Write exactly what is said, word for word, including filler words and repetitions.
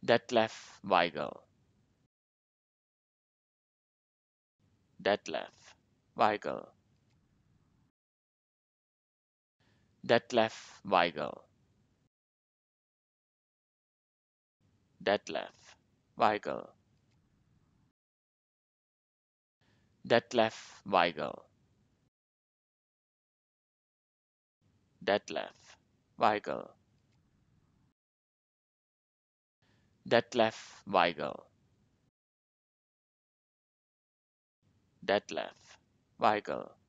Detlef Weigel. Detlef Weigel. Detlef Weigel. Detlef Weigel. Detlef Weigel. Detlef Weigel. Detlef Weigel. Detlef Weigel.